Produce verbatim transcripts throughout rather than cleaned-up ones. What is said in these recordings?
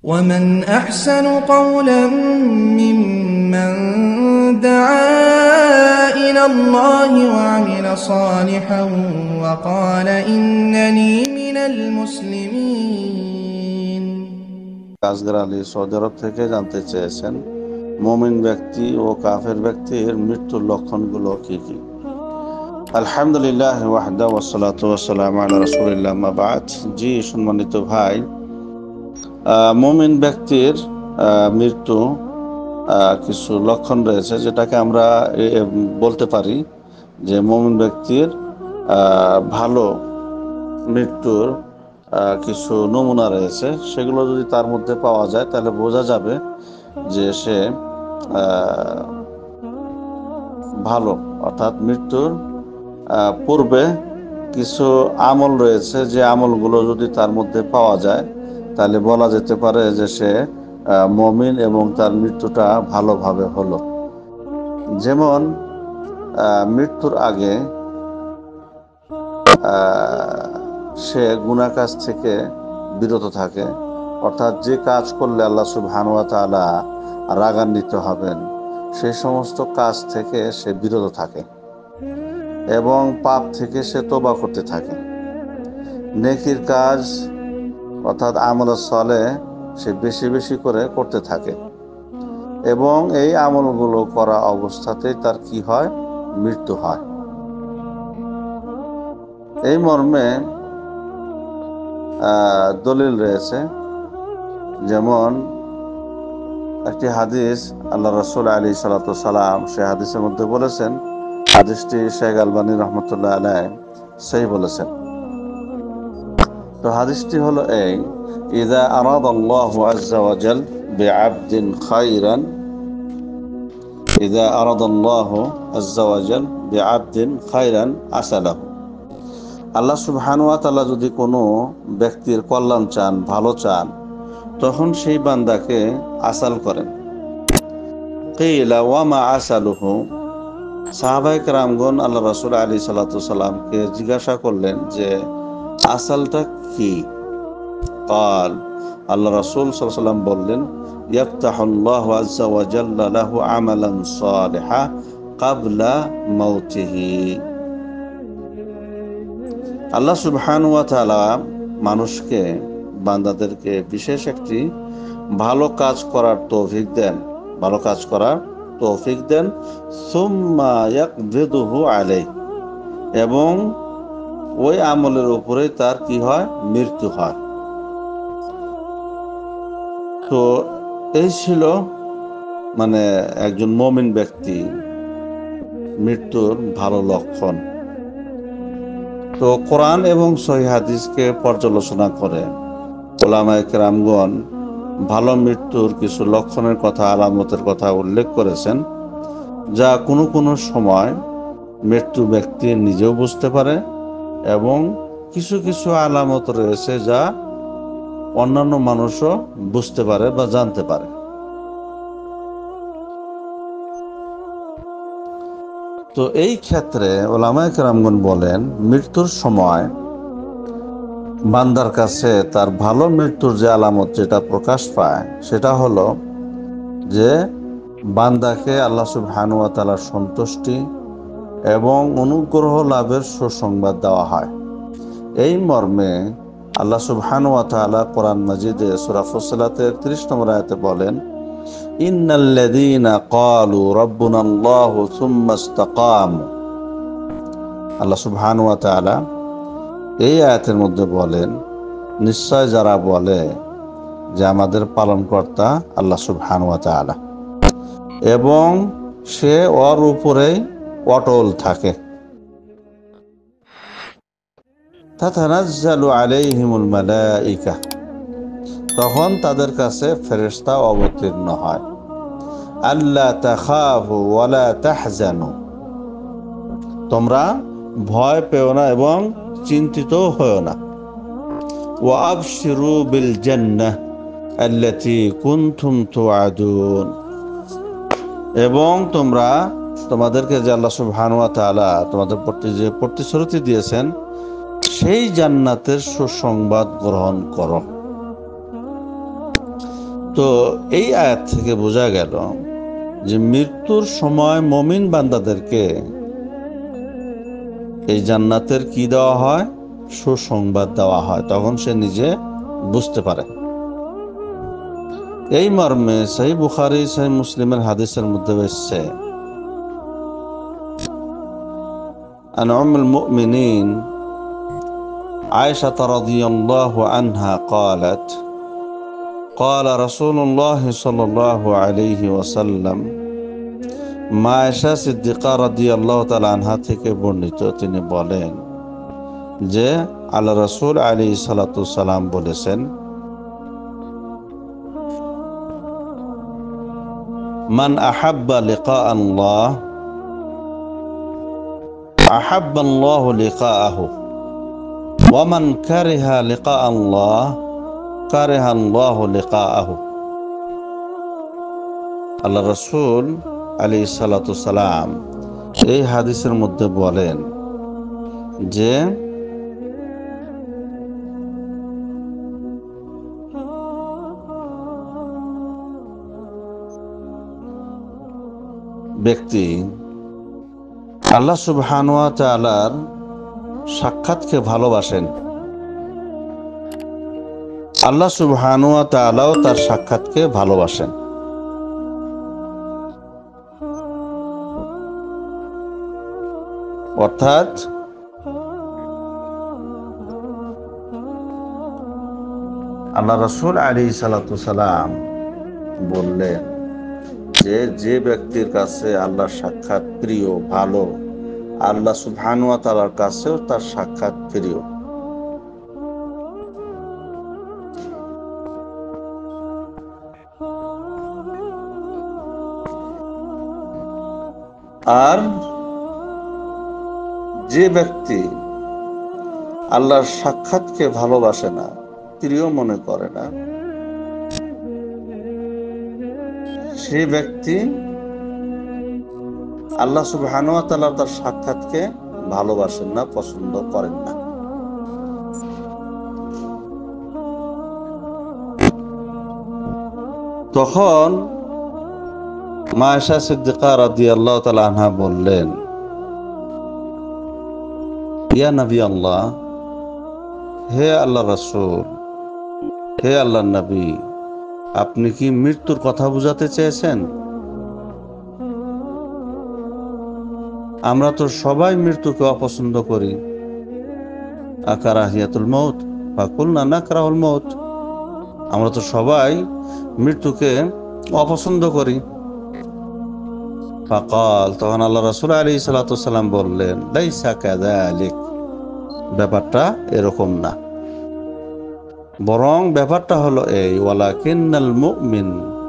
ومن أحسن قولا ممن دعا إلى الله وعمل صالحا وقال إنني من المسلمين। Asgar Ali Saudi আরব থেকে জানতে চেয়েছেন, মুমিন ব্যক্তি ও কাফের ব্যক্তির মৃত্যুর লক্ষণগুলো কি কি? আলহামদুলিল্লাহ ওয়াহদা ওয়াসসালাতু ওয়াসসালামু আলা রাসূলিল্লাহ আম্মা বা'দ। জি সম্মানিত ভাই, মুমিন ব্যক্তির মৃত্যু কিছু লক্ষণ রয়েছে, যেটাকে আমরা বলতে পারি যে মুমিন ব্যক্তির ভালো মৃত্যুর কিছু নমুনা রয়েছে। সেগুলো যদি তার মধ্যে পাওয়া যায় তাহলে বোঝা যাবে যে সে ভালো, অর্থাৎ মৃত্যুর পূর্বে কিছু আমল রয়েছে, যে আমলগুলো যদি তার মধ্যে পাওয়া যায় তাহলে বলা যেতে পারে যে সে মুমিন এবং তার মৃত্যুটা ভালোভাবে হলো। যেমন মৃত্যুর আগে সে গুনাহ কাজ থেকে বিরত থাকে, অর্থাৎ যে কাজ করলে আল্লাহ সুবহানাহু ওয়া তাআলা রাগান্বিত হবেন সেই সমস্ত কাজ থেকে সে বিরত থাকে এবং পাপ থেকে সে তওবা করতে থাকে। নেকির কাজ অর্থাৎ আমলে সালেহ সে বেশি বেশি করে করতে থাকে এবং এই আমলগুলো করা অবস্থাতেই তার কি হয়? মৃত্যু হয়। এই মর্মে দলিল রয়েছে। যেমন একটি হাদিস আল্লাহ রাসূল আলাইহিস সালাতু ওয়াস সালাম সে হাদিসের মধ্যে বলেছেন, হাদিসটি শেখ আলবানী রহমতুল্লাহ আলাইহি সহিহ বলেছেন। তো হাদিসটি হলো এই, ইযা আরাদাল্লাহু আযজা ওয়া জাল বিআবদিন খায়রান ইযা আরাদাল্লাহু আযজা ওয়া জাল বিআবদিন খায়রান আসালাহু। আল্লাহ সুবহানাহু ওয়া তাআলা যদি কোনো ব্যক্তির কল্যাণ চান, ভালো চান, তখন সেই বান্দাকে আসাল করেন। কিলা ওয়া মা আসালুহু। সাহাবায়ে কেরামগণ আল্লাহ রাসূল আলাইহিস সালাতু ওয়াস সালামকে জিজ্ঞাসা করলেন যে আসালটা কি? قال আল্লাহ রাসূল সাল্লাল্লাহু আলাইহি ওয়াসাল্লাম বললেন, ইয়াফতাহুল্লাহু আযজা ওয়া জাল্লা লাহু আমালান সালিহা ক্বাবলা মাউতিহি। আল্লাহ সুবহানাহু ওয়া তাআলা মানুষকে, বান্দাদেরকে বিশেষ একটি ভালো কাজ করার তৌফিক দেন, ভালো কাজ করার তৌফিক দেন সুম্মা ইয়াকবিদুহু আলাইহি, এবং ওই আমলের উপরে তার কি হয়? মৃত্যু হয়। তো এই ছিল মানে একজন মুমিন ব্যক্তি মৃত্যুর ভালো লক্ষণ। তো কোরআন এবং সহিহ হাদিসকে পর্যালোচনা করে উলামায়ে কেরামগণ ভালো মৃত্যুর কিছু লক্ষণের কথা, আলামতের কথা উল্লেখ করেছেন, যা কোনো কোনো সময় মৃত্যু ব্যক্তি নিজেও বুঝতে পারে এবং কিছু কিছু আলামত রয়েছে যা অন্যান্য মানুষও বুঝতে পারে বা জানতে পারে। তো এই ক্ষেত্রে উলামায়ে কেরামগণ বলেন, মৃত্যুর সময় বান্দার কাছে তার ভালো মৃত্যুর যে আলামত যেটা প্রকাশ পায় সেটা হলো যে বান্দাকে আল্লাহ সুবহানাহু ওয়া তাআলার সন্তুষ্টি এবং অনুগ্রহ লাভের সুসংবাদ দেওয়া হয়। এই মর্মে আল্লাহ সুবহানাহু ওয়া তাআলা কোরআন মাজিদে সূরা ফুসসিলাতের ত্রিশ নম্বর আয়াতে বলেন, ইন্নাল্লাযীনা ক্বালু রাব্বুনাল্লাহু সুম্মা ইসতাকামু। আল্লাহ সুবহানাহু ওয়া তাআলা এই আয়াতের মধ্যে বলেন, নিশ্চয় যারা বলে যে আমাদের পালনকর্তা আল্লাহ সুবহানাহু ওয়া তাআলা, এবং সে ওর উপরে অটল থাকে। তাতানাজ্জালু আলাইহিমুল মালাইকা, তখন তাদের কাছে ফেরেশতা অবতীর্ণ হয়। আল্লা তাখাফু ওয়ালা তাহজানু, তোমরা ভয় পেও না এবং চিন্তিত হও না। ওয়া আবশিরু বিল জান্নাহ আল্লাতী কুনতুম তুআদুন, এবং তোমরা তোমাদেরকে যে আল্লাহ সুবহানাহু ওয়া তাআলা তোমাদের প্রতি যে প্রতিশ্রুতি দিয়েছেন সেই জান্নাতের সুসংবাদ গ্রহণ করো। তো এই আয়াত থেকে বোঝা গেল যে মৃত্যুর সময় মুমিন বান্দাদেরকে এই জান্নাতের কি দেওয়া হয়, সুসংবাদ দেওয়া হয়, তখন সে নিজে বুঝতে পারে। এই মর্মে সহিহ বুখারী সহিহ মুসলিমের হাদিসের মধ্যে এসেছে, আন উম্মুল মুমিনিন আয়েশা রাদিয়াল্লাহু আনহা قالت قال رسول الله صلى الله عليه وسلم, মা আয়েশা সিদ্দিকা রাদিয়াল্লাহু তাআলা আনহা থেকে বর্ণিত, তিনি বলেন যে আল্লাহ রাসূল আলাইহিস সালাতু সালাম বলেছেন, মান আহাব্বা লিকা আল্লাহ আহাব্বাল্লাহু লিকাআহু ওয়া মান কারিহা লিকা আল্লাহ কারিহাল্লাহু লিকাআহু। আল্লাহ রাসূল আলাইহিস সালাতু সালাম এই হাদিসের মধ্যে বলেন যে ব্যক্তি আল্লাহ সুবহানাহু ওয়া তাআলার সাক্ষাৎকে ভালোবাসেন, আল্লাহ সুবহানাহু ওয়া তাআলাও তার সাক্ষাৎকে ভালোবাসেন। অর্থাৎ আল্লাহ রাসূল আলাইহিস সালাতু সালাম বললেন যে যে ব্যক্তির কাছে আল্লাহর সাক্ষাৎ প্রিয়, ভালো, আল্লাহ সুবহানাহু ওয়া তাআলার কাছেও তার সাক্ষাৎ প্রিয়। আর যে ব্যক্তি আল্লাহর সাক্ষাৎকে ভালোবাসে না, প্রিয় মনে করে না, সে ব্যক্তি আল্লাহ সুবহানাহু ওয়া তাআলা তার সাক্ষাৎকে ভালোবাসেন না, পছন্দ করেন না। তখন মা আয়েশা সিদ্দিকা রাদিয়াল্লাহু তাআলা আনহা বললেন, ইয়া নবী আল্লাহ, হে আল্লাহ রাসূল, হে আল্লাহর নবী, আপনি কি মৃত্যুর কথা বুঝাতে চেয়েছেন? আমরা তো সবাই মৃত্যুকে অপছন্দ করি। আকারাহিয়াতুল মউত ফাকুলনা নাকরাহুল মউত, আমরা তো সবাই মৃত্যুকে অপছন্দ করি। ফাকাল, তখন আল্লাহ রাসূল আলাইহিস সালাতু সালাম বললেন, লাইসা কাযালিক, ব্যাপারটা এরকম না, বরং ব্যাপারটা হলো এই, ওয়ালাকিন্নাল মুমিন,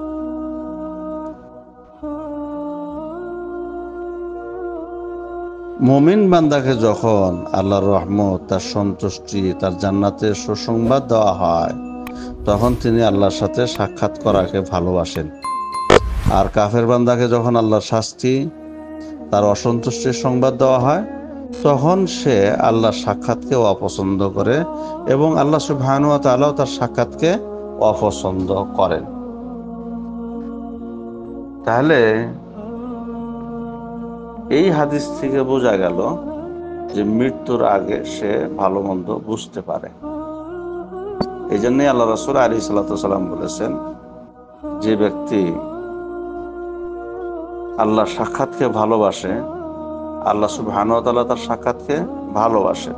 মুমিন বান্দাকে যখন আল্লাহর রহমত, তার সন্তুষ্টি, তার জান্নাতের সুসংবাদ দেওয়া হয়, তখন তিনি আল্লাহর সাথে সাক্ষাৎ করাকে ভালোবাসেন। আর কাফের বান্দাকে যখন আল্লাহর শাস্তি, তার অসন্তুষ্টির সংবাদ দেওয়া হয়, তখন সে আল্লাহর সাক্ষাৎকে অপছন্দ করে এবং আল্লাহ সুবহানাহু ওয়া তাআলাও তার সাক্ষাৎকে অপছন্দ করেন। তাহলে এই হাদিস থেকে বোঝা গেল যে মৃত্যুর আগে সে ভালো মন্দ বুঝতে পারে। এই জন্যই আল্লাহ রাসূল আলাইহিস সালাতু সালাম বলেছেন, যে ব্যক্তি আল্লাহর সাক্ষাৎকে ভালোবাসে, আল্লাহ সুবহানাহু ওয়া তাআলা তার সাক্ষাৎকে ভালোবাসে।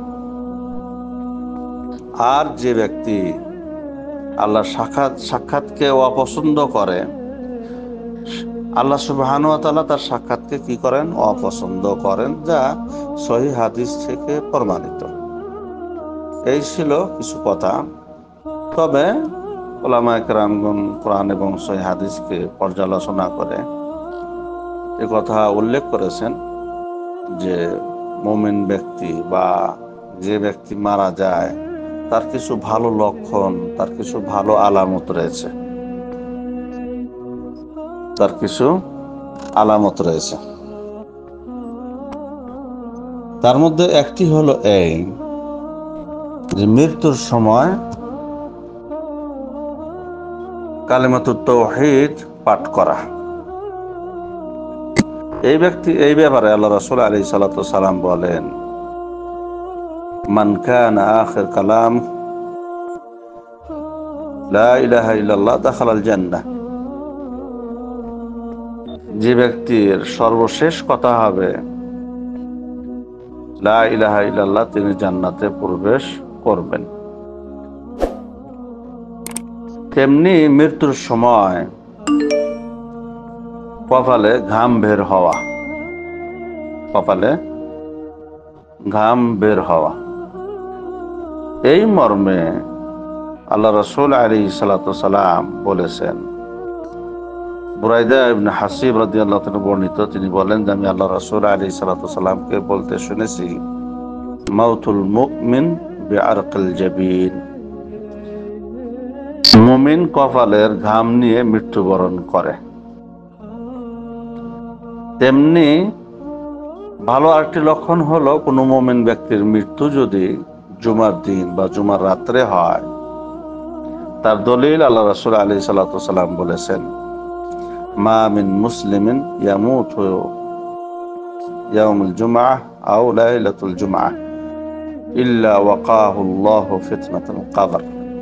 আর যে ব্যক্তি আল্লাহর সাক্ষাৎ সাক্ষাৎকে অপছন্দ করে, আল্লাহ সুবহানাহু ওয়া তাআলা তার সাক্ষাৎকে কি করেন? অপছন্দ করেন, যা সহিহ হাদিস থেকে প্রমাণিত। এই ছিল কিছু কথা। তবে উলামায়ে কেরামগণ কোরআন এবং সহিহ হাদিসকে পর্যালোচনা করে এ কথা উল্লেখ করেছেন যে মুমিন ব্যক্তি বা যে ব্যক্তি মারা যায়, তার কিছু ভালো লক্ষণ, তার কিছু ভালো আলামত রয়েছে, তার কিছু আলামত রয়েছে। তার মধ্যে একটি হলো এই যে মৃত্যুর সময় কালিমাতুত তাওহীদ পাঠ করা। এই ব্যক্তি এই ব্যাপারে আল্লাহ রাসূল আলাইহিস সালাতু সালাম বলেন, মান কানা আখির কালাম লা ইলাহা ইল্লাল্লাহ দাখালাল জান্নাহ। যে ব্যক্তির সর্বশেষ কথা হবে লা ইলাহা ইল্লাল্লাহ, তিনি জান্নাতে প্রবেশ করবেন। তেমনি মৃত্যুর সময় কপালে ঘাম বের হওয়া, কপালে ঘাম বের হওয়া, এই মর্মে আল্লাহ রাসূল আলাইহিস সালাতু সালাম বলেছেন। বুরাইদা ইবনে হাসিব রাদিয়াল্লাহু তাআলা বর্ণিত, তিনি বলেন যে আমি আল্লাহ রাসূল আলাইহিস সালাতু সালামকে বলতে শুনেছি, মাউতুল মুমিন বিআরকিল জাবিন, মুমিন কপালের ঘাম নিয়ে মৃত্যুবরণ করে। তেমনি ভালো আরেকটি লক্ষণ হলো, কোনো মুমিন ব্যক্তির মৃত্যু যদি জুমার দিন বা জুমার রাত্রে হয়, তার দলিল আল্লাহ রাসূল আলাইহিস সালাতু সালাম বলেছেন, মা মিন মুসলিমিন ইয়ামুতু ইয়াউমুল জুমআহ আও লাইলাতুল জুমআহ ইল্লা ওয়াকাহু আল্লাহু ফিতনাতুল কবর।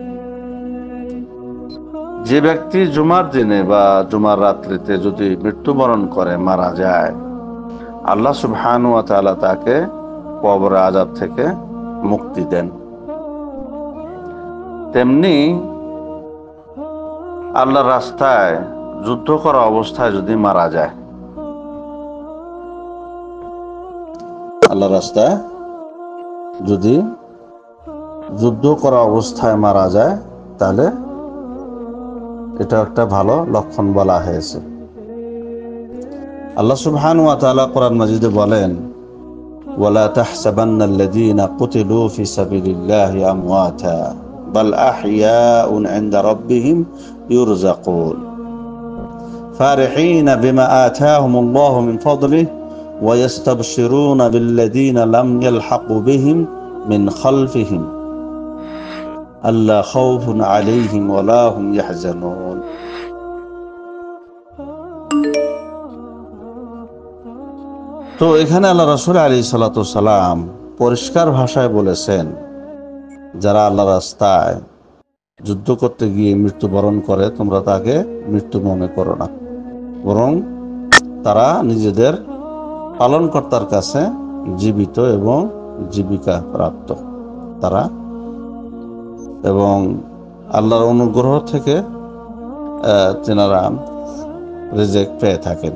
যে ব্যক্তি জুমার দিনে বা জুমার রাত্রিতে যদি মৃত্যুবরণ করে, মারা যায়, আল্লাহ সুবহানাহু ওয়া তাআলা তাকে কবর আযাব থেকে মুক্তি দেন। তেমনি আল্লাহর রাস্তায় যুদ্ধ করা অবস্থায় যদি মারা যায়, আল্লাহর রাস্তায় যদি যুদ্ধ করা অবস্থায় মারা যায়, তাহলে এটা একটা ভালো লক্ষণ বলা হয়েছে। আল্লাহ সুবহানাহু ওয়া তাআলা কোরআন মাজিদে বলেন, ওয়ালা তাহসাবান্নাল্লাযীনা কুতিলু ফি সাবিলিল্লাহি আমওয়াতা বাল আহইয়াউন ইনদা রাব্বিহিম ইউরযাকুন ফারিহিনা বিমা আতাহুমুল্লাহু মিন ফাদলিহি ওয়া ইস্তাবশিরুনা বিল্লাযীনা লাম ইয়ালহাকু বিহিম মিন খালফিহিম আল্লা খাউফুন আলাইহিম ওয়া লা হুম ইয়াহজানুন। তো এখানে আল্লাহ রাসূল আলাইহিস সালাতু সালাম পরিষ্কার ভাষায় বলেছেন, যারা আল্লাহর রাস্তায় যুদ্ধ করতে গিয়ে মৃত্যুবরণ করে, তোমরা তাকে মৃত্যু মনে করো না, বরং তারা নিজেদের পালনকর্তার কাছে জীবিত এবং জীবিকা প্রাপ্ত তারা, এবং আল্লাহর অনুগ্রহ থেকে তেনারা রিজিক পেয়ে থাকেন।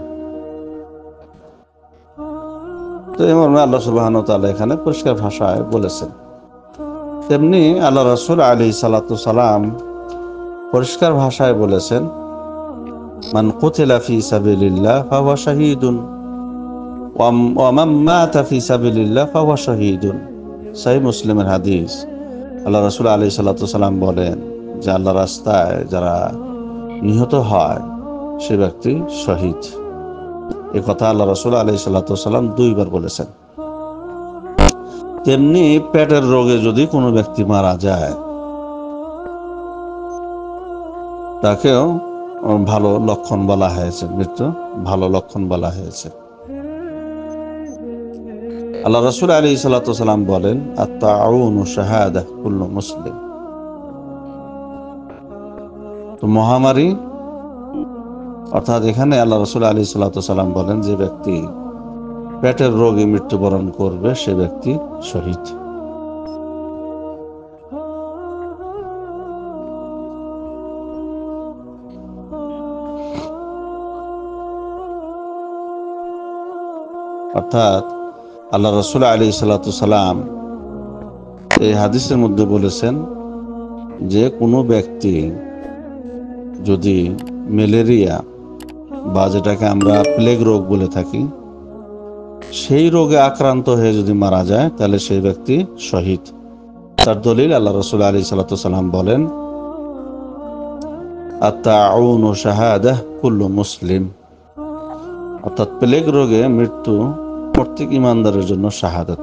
তো এই মর্মে আল্লাহ সুবহানাহু ওয়া তাআলা এখানে পরিষ্কার ভাষায় বলেছেন। তেমনি আল্লাহ রাসূল আলাইহিস সালাতু সালাম পরিষ্কার ভাষায় বলেছেন, মান কুতিলা ফি সাবিলিল্লাহ ফাহুয়া শাহীদুন ওয়া মান মাতা ফি সাবিলিল্লাহ ফাহুয়া শাহীদুন। সহিহ মুসলিমের হাদিস। আল্লাহ রাসূল আলাইহিস সালাতু সালাম বলেন যে আল্লাহ রাস্তায় যারা নিহত হয় সে ব্যক্তি শহীদ। এই কথা আল্লাহ রাসূল আলাইহিস সালাতু সালাম দুইবার বলেছেন। তেমনি পেটের রোগে যদি কোনো ব্যক্তি মারা যায়, তাকেও ভালো লক্ষণ বলা হয়েছে, মৃত্যু ভালো লক্ষণ বলা হয়েছে। আল্লাহ রাসূল আলাইহিস সালাতু সালাম বলেন, আত-তাউনু শাহাদাহ কুল্লু মুসলিম। তো মহামারী, অর্থাৎ এখানে আল্লাহ রাসূল আলাইহিস সালাতু সালাম বলেন, যে ব্যক্তি পেটের রোগে মৃত্যুবরণ করবে সে ব্যক্তি শহীদ। অর্থাৎ আল্লাহ রাসূল আলাইহিস সালাতু সালাম এই হাদিসের মধ্যে বলেছেন যে কোনো ব্যক্তি যদি ম্যালেরিয়া বা যেটাকে আমরা প্লেগ রোগ বলে থাকি, সেই রোগে আক্রান্ত হয়ে যদি মারা যায়, তাহলে সেই ব্যক্তি শহীদ। তার দলিল আল্লাহ রাসূল আলাইহিস সালাতু সালাম বলেন, আত-তাউনু শাহাদাহ কুল্লু মুসলিম। অর্থাৎ প্লেগ রোগে মৃত্যু প্রত্যেক ইমানদারের জন্য শাহাদাত।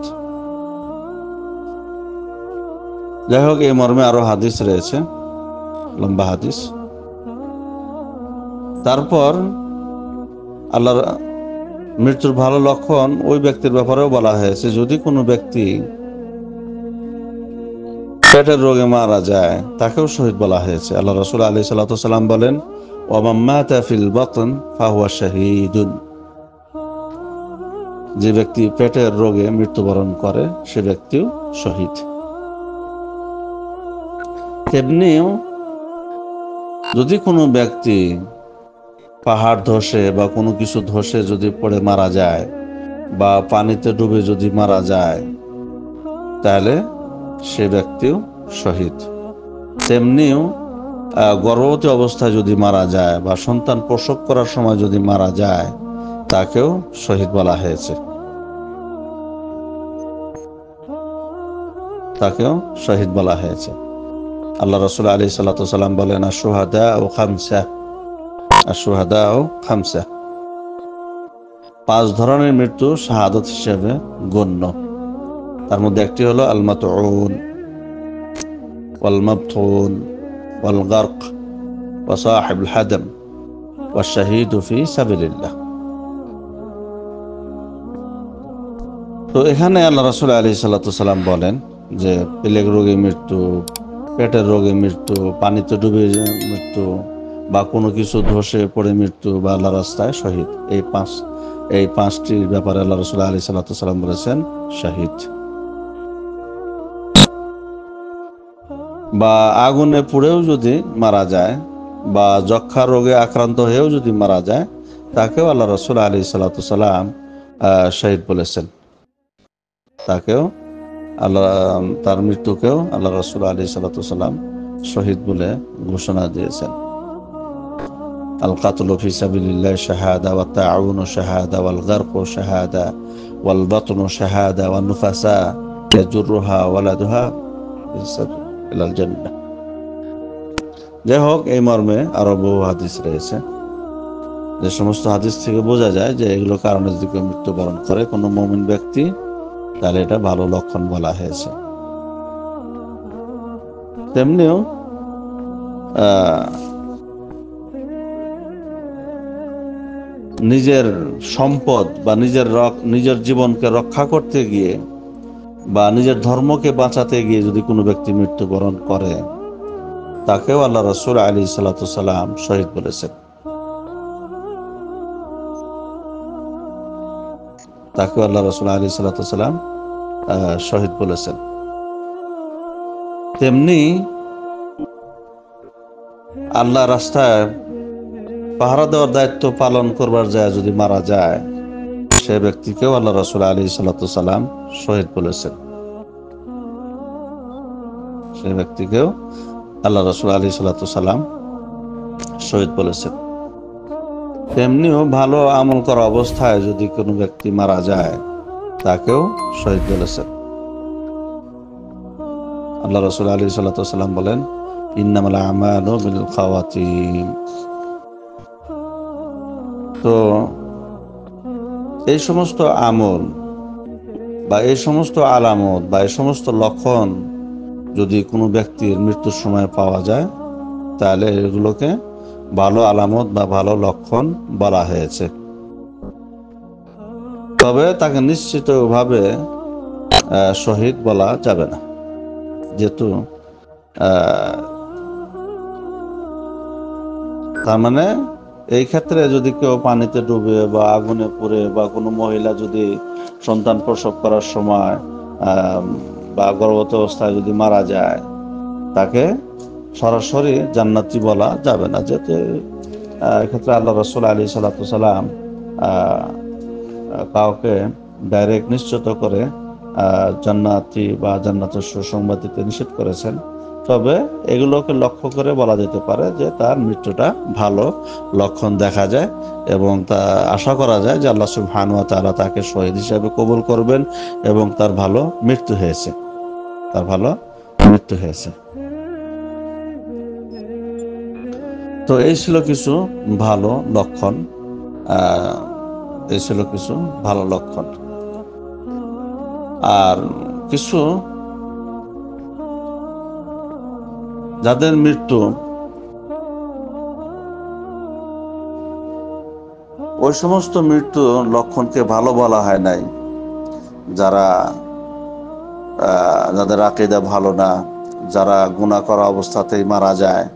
যাই হোক, এই মর্মে আরো হাদিস রয়েছে, লম্বা হাদিস। তারপর আল্লাহর মৃত্যুর ভালো লক্ষণ ওই ব্যক্তির ব্যাপারেও বলা হয়েছে, যদি কোনো ব্যক্তি পেটের রোগে মারা যায় তাকেও শহীদ বলা হয়েছে। আল্লাহ রাসূল আলাইহিস সালাতু সাল্লাম বলেন, ওয়া মান মাতা ফিল বাতন ফাহুয়া শাহীদুন, যে ব্যক্তি পেটের রোগে মৃত্যুবরণ করে সে ব্যক্তিও শহীদ। তেমনিও যদি কোনো ব্যক্তি পাহাড় ধসে বা কোনো কিছু ধসে যদি পড়ে মারা যায় বা পানিতে ডুবে যদি মারা যায় তাহলে সে ব্যক্তিও শহীদ। তেমনিও গর্ভবতী অবস্থায় যদি মারা যায় বা সন্তান প্রসব করার সময় যদি মারা যায় তাকেও শহীদ বলা হয়েছে, তাকেও শহীদ বলা হয়েছে। আল্লাহ রাসূল আলাইহিস সালাতু সাল্লাম বলেন, আশ-শুহাদাউ খামসা, আশ-শুহাদাউ খামসা, পাঁচ ধরনের মৃত্যু শাহাদাত হিসেবে গণ্য। তার মধ্যে একটি হলো আল মাতউন ওয়াল মাবতুন ওয়াল গারক ওয়া সাহিবুল হাদম ওয়া শাহীদু ফি সাবিলিল্লাহ। তো এখানে আল্লাহ রাসূল আলাইহিস সালাতু সাল্লাম বলেন যে প্লেগ রোগে মৃত্যু, পেটের রোগে মৃত্যু, পানিতে ডুবে মৃত্যু বা কোনো কিছু ধসে পড়ে মৃত্যু বা আল্লাহর রাস্তায় শহীদ, এই পাঁচ এই পাঁচটির ব্যাপারে আল্লাহ রাসূল আলাইহিস সালাতু সাল্লাম বলেছেন শহীদ। বা আগুনে পুড়েও যদি মারা যায় বা যক্ষা রোগে আক্রান্ত হয়েও যদি মারা যায় তাকেও আল্লাহ রাসূল আলাইহিস সালাতু সাল্লাম শহীদ বলেছেন, তাকেও আল্লাহ তার মৃত্যুকেও আল্লাহ রাসূল আলাইহিস সালাতু সাল্লাম শহীদ বলে ঘোষণা দিয়েছেন। আল কাতলু ফি সাবিলিল্লাহ শাহাদা ওয়া তাআউনু শাহাদা ওয়াল গারকু শাহাদা ওয়াল বাতনু শাহাদা ওয়ান নুফাসা ইয়াজুরুহা ওয়ালাদুহা ইলাল জান্নাহ। যাই হোক, এই মর্মে আরো বহু হাদিস রয়েছে, যে সমস্ত হাদিস থেকে বোঝা যায় যে এগুলো কারণে যদি কেউ মৃত্যুবরণ করে কোনো মুমিন ব্যক্তি তাহলে এটা ভালো লক্ষণ বলা হয়েছে। তেমনিও নিজের সম্পদ বা নিজের নিজের জীবনকে রক্ষা করতে গিয়ে বা নিজের ধর্মকে বাঁচাতে গিয়ে যদি কোনো ব্যক্তি মৃত্যুবরণ করে তাকেও আল্লাহ রাসূল আলাইহিস সালাতু সাল্লাম শহীদ বলেছেন, তাকেও আল্লাহ রাসূল আলাইহিস সালাতু সাল্লাম শহীদ বলেছেন। তেমনি আল্লাহ রাস্তায় পাহারা দেওয়ার দায়িত্ব পালন করবার যায় যদি মারা যায় সে ব্যক্তিকেও আল্লাহ রাসূল আলাইহিস সালাতু সাল্লাম শহীদ বলেছেন, সে ব্যক্তিকেও আল্লাহ রাসূল আলাইহিস সালাতু সাল্লাম শহীদ বলেছেন। তেমনিও ভালো আমল করা অবস্থায় যদি কোনো ব্যক্তি মারা যায় তাকেও শহীদ বলেছেন। আল্লাহ রাসূল আলাইহিস সালাতু সাল্লাম বলেন, ইন্নামাল আমালু বিল খাওয়াতিম। তো এই সমস্ত আমল বা এই সমস্ত আলামত বা এই সমস্ত লক্ষণ যদি কোনো ব্যক্তির মৃত্যুর সময় পাওয়া যায় তাহলে এগুলোকে ভালো আলামত বা ভালো লক্ষণ বলা হয়েছে। তবে তাকে নিশ্চিতভাবে শহীদ বলা যাবে না, যেহেতু তার মানে এই ক্ষেত্রে যদি কেউ পানিতে ডুবে বা আগুনে পুড়ে বা কোনো মহিলা যদি সন্তান প্রসব করার সময় বা গর্ভবতী অবস্থায় যদি মারা যায় তাকে সরাসরি জান্নাতি বলা যাবে না, যেহেতু এক্ষেত্রে আল্লাহ রাসূল আলাইহিস সালাতু সাল্লাম কাউকে ডাইরেক্ট নিশ্চিত করে জান্নাতি বা জান্নাতের সুসংবাদ দিতে নিষেধ করেছেন। তবে এগুলোকে লক্ষ্য করে বলা যেতে পারে যে তার মৃত্যুটা ভালো লক্ষণ দেখা যায় এবং তা আশা করা যায় যে আল্লাহ সুবহানাহু ওয়া তাআলা তাকে শহীদ হিসেবে কবুল করবেন এবং তার ভালো মৃত্যু হয়েছে, তার ভালো মৃত্যু হয়েছে। তো এই ছিল কিছু ভালো লক্ষণ, এই ছিল কিছু ভালো লক্ষণ। আর কিছু যাদের মৃত্যু ওই সমস্ত মৃত্যুর লক্ষণকে ভালো বলা হয় নাই যারা যাদের আকীদা ভালো না, যারা গুনাহ করা অবস্থাতেই মারা যায়,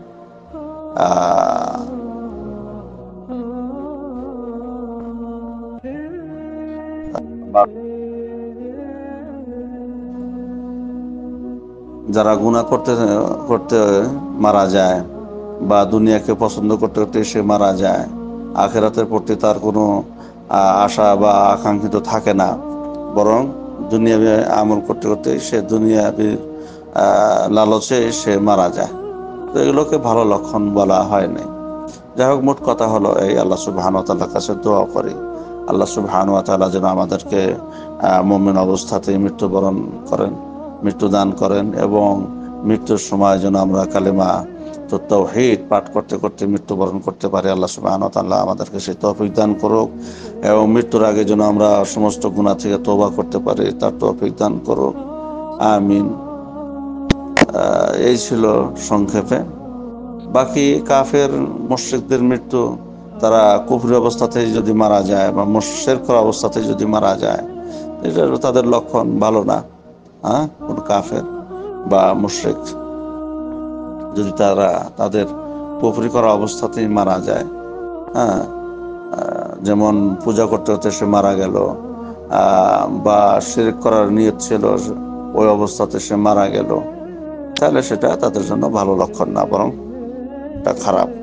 যারা গুনাহ করতে করতে মারা যায় বা দুনিয়াকে পছন্দ করতে করতে সে মারা যায়, আখিরাতের প্রতি তার কোনো আশা বা আকাঙ্ক্ষিত থাকে না, বরং দুনিয়াবি আমল করতে করতে সে দুনিয়াবি লালচে সে মারা যায়। তো এগুলোকে ভালো লক্ষণ বলা হয় নাই। যাই হোক, মোট কথা হলো এই, আল্লাহ সুবহানাহু ওয়া তাআলার কাছে দোয়া করি আল্লাহ সুবহানাহু ওয়া তাআলা যেন আমাদেরকে মুমিন অবস্থাতেই মৃত্যুবরণ করেন, মৃত্যু দান করেন, এবং মৃত্যুর সময় যেন আমরা কালেমা তো তাওহীদ পাঠ করতে করতে মৃত্যুবরণ করতে পারি। আল্লাহ সুবহানাহু ওয়া তাআলা আমাদেরকে সেই তৌফিক দান করুক, এবং মৃত্যুর আগে যেন আমরা সমস্ত গুনাহ থেকে তওবা করতে পারি, তার তৌফিক দান করুক। আমিন। এই ছিল সংক্ষেপে। বাকি কাফের মুশরিকদের মৃত্যু, তারা কুফরি অবস্থাতেই যদি মারা যায় বা শিরক করা অবস্থাতেই যদি মারা যায়, এটা তাদের লক্ষণ ভালো না। হ্যাঁ, কোন কাফের বা মুশরিক যদি তারা তাদের কুফরি করা অবস্থাতেই মারা যায়, হ্যাঁ, যেমন পূজা করতে করতে সে মারা গেল, বা শিরক করার নিয়ত ছিল ওই অবস্থাতে সে মারা গেল, তাহলে সেটা তাদের জন্য ভালো লক্ষণ না, বরং এটা খারাপ।